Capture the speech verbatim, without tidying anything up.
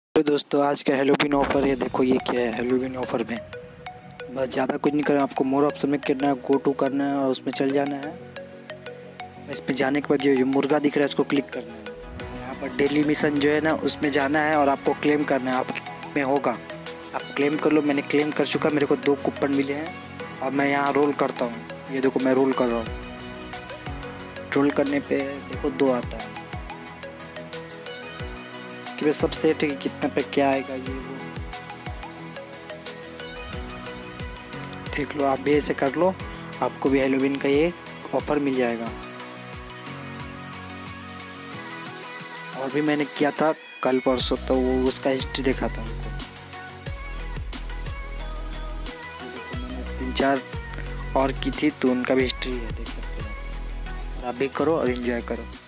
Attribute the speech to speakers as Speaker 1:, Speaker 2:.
Speaker 1: तो दोस्तों आज का हेलोवीन ऑफ़र है। देखो ये क्या है हेलोवीन ऑफ़र में। बस ज़्यादा कुछ नहीं करना, आपको मोर ऑप्शन में करना है, गो टू करना है और उसमें चल जाना है। इस पे जाने के बाद जो मुर्गा दिख रहा है इसको क्लिक करना है। यहाँ पर डेली मिशन जो है ना उसमें जाना है और आपको क्लेम करना है। आप में होगा, आप क्लेम कर लो। मैंने क्लेम कर चुका, मेरे को दो कूपन मिले हैं और मैं यहाँ रोल करता हूँ। ये देखो मैं रोल कर रहा हूँ। रोल करने पे देखो दो आता है। इसके बाद सब सेट है कि कितना पे क्या आएगा ये वो देख लो। आप भी ऐसे कर लो, आपको भी हेलोवीन का ये ऑफर मिल जाएगा। और भी मैंने किया था कल परसों, तो वो उसका हिस्ट्री देखा था उनको। मैंने तीन चार और की थी तो उनका भी हिस्ट्री है, देख सकते हो। आप भी करो और एंजॉय करो।